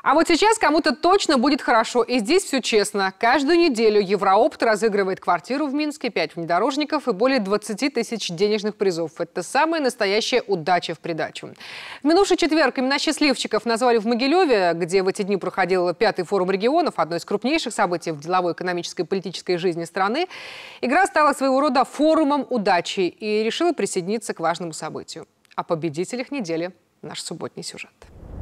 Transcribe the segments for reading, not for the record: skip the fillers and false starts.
А вот сейчас кому-то точно будет хорошо. И здесь все честно. Каждую неделю Евроопт разыгрывает квартиру в Минске, 5 внедорожников и более 20 тысяч денежных призов. Это самая настоящая удача в придачу. В минувший четверг имена счастливчиков назвали в Могилеве, где в эти дни проходил 5-й форум регионов, одно из крупнейших событий в деловой, экономической и политической жизни страны. Игра стала своего рода форумом удачи и решила присоединиться к важному событию. О победителях недели наш субботний сюжет.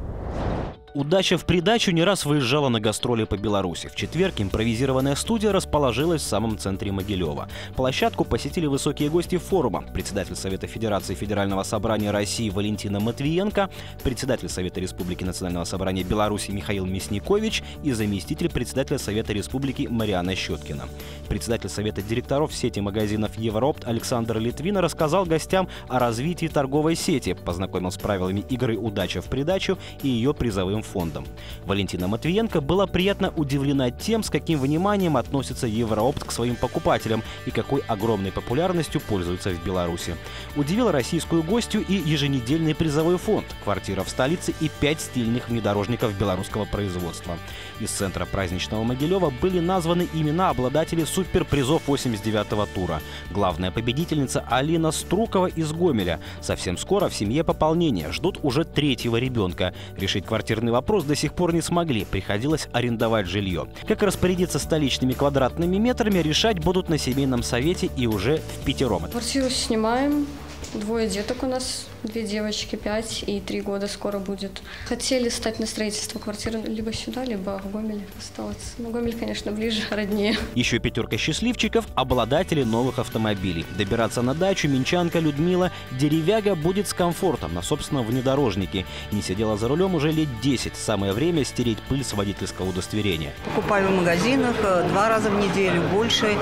Удача в придачу не раз выезжала на гастроли по Беларуси. В четверг импровизированная студия расположилась в самом центре Могилева. Площадку посетили высокие гости форума: председатель Совета Федерации Федерального собрания России Валентина Матвиенко, председатель Совета Республики Национального собрания Беларуси Михаил Мясникович и заместитель председателя Совета Республики Марианна Щеткина. Председатель Совета директоров сети магазинов Евроопт Александр Литвин рассказал гостям о развитии торговой сети, познакомил с правилами игры «Удача в придачу» и ее призовым фондом. Валентина Матвиенко была приятно удивлена тем, с каким вниманием относится Евроопт к своим покупателям и какой огромной популярностью пользуется в Беларуси. Удивил российскую гостью и еженедельный призовой фонд, квартира в столице и 5 стильных внедорожников белорусского производства. Из центра праздничного Могилева были названы имена обладателей суперпризов 89-го тура. Главная победительница Алина Струкова из Гомеля. Совсем скоро в семье пополнение. Ждут уже 3-го ребенка. Решить квартирный вопрос до сих пор не смогли. Приходилось арендовать жилье. Как распорядиться столичными квадратными метрами, решать будут на семейном совете и уже впятером. Квартиру снимаем. 2 деток у нас, 2 девочки, 5 и 3 года скоро будет. Хотели стать на строительство квартиры либо сюда, либо в Гомеле осталось. Но Гомель, конечно, ближе, роднее. Еще 5 счастливчиков – обладатели новых автомобилей. Добираться на дачу минчанка Людмила Деревяга будет с комфортом на собственном внедорожнике. Не сидела за рулем уже лет 10. Самое время стереть пыль с водительского удостоверения. Покупаю в магазинах 2 раза в неделю, больше.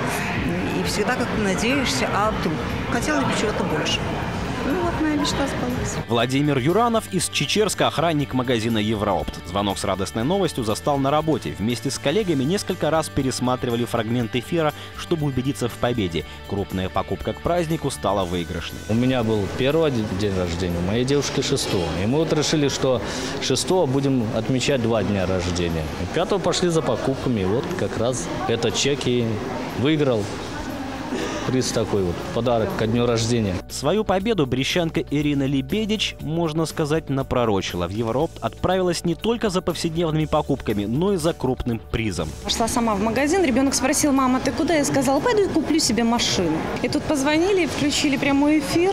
И всегда как-то надеешься, а вдруг хотела бы чего-то больше. Ну вот моя мечта сбылась. Владимир Юранов из Чечерска, охранник магазина Евроопт. Звонок с радостной новостью застал на работе. Вместе с коллегами несколько раз пересматривали фрагмент эфира, чтобы убедиться в победе. Крупная покупка к празднику стала выигрышной. У меня был 1-й день рождения, у моей девушки 6-го. И мы вот решили, что 6-го будем отмечать 2 дня рождения. 5-го пошли за покупками. И вот как раз этот чек и выиграл. Приз такой вот, подарок ко дню рождения. Свою победу брещанка Ирина Лебедич, можно сказать, напророчила. В Евроопт отправилась не только за повседневными покупками, но и за крупным призом. Пошла сама в магазин, ребенок спросил: мама, ты куда? Я сказала: пойду и куплю себе машину. И тут позвонили, включили прямой эфир.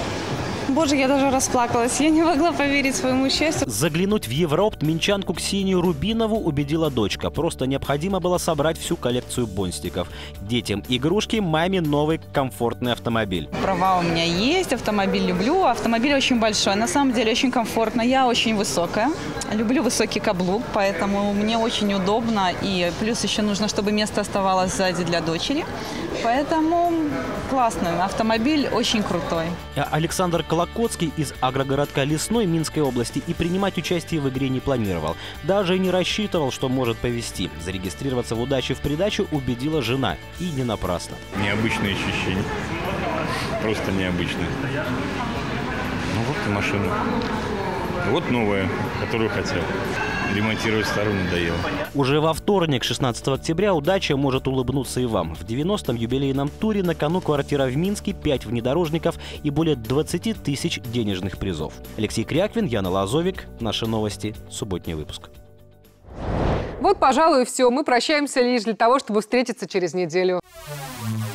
Боже, я даже расплакалась. Я не могла поверить своему счастью. Заглянуть в Евроопт минчанку Ксению Рубинову убедила дочка. Просто необходимо было собрать всю коллекцию бонстиков. Детям игрушки, маме новый комфортный автомобиль. Права у меня есть, автомобиль люблю. Автомобиль очень большой, на самом деле очень комфортно. Я очень высокая, люблю высокий каблук, поэтому мне очень удобно. И плюс еще нужно, чтобы место оставалось сзади для дочери. Поэтому классный автомобиль, очень крутой. Александр Колокотский из агрогородка Лесной Минской области и принимать участие в игре не планировал. Даже не рассчитывал, что может повезти. Зарегистрироваться в «Удаче в придачу» убедила жена. И не напрасно. Необычное ощущение. Просто необычное. Ну вот и машина. Вот новая, которую хотел. Ремонтировать старую надоело. Уже во вторник, 16 октября, удача может улыбнуться и вам. В 90-м юбилейном туре на кону квартира в Минске, 5 внедорожников и более 20 тысяч денежных призов. Алексей Кряквин, Яна Лазовик. Наши новости. Субботний выпуск. Вот, пожалуй, и все. Мы прощаемся лишь для того, чтобы встретиться через неделю.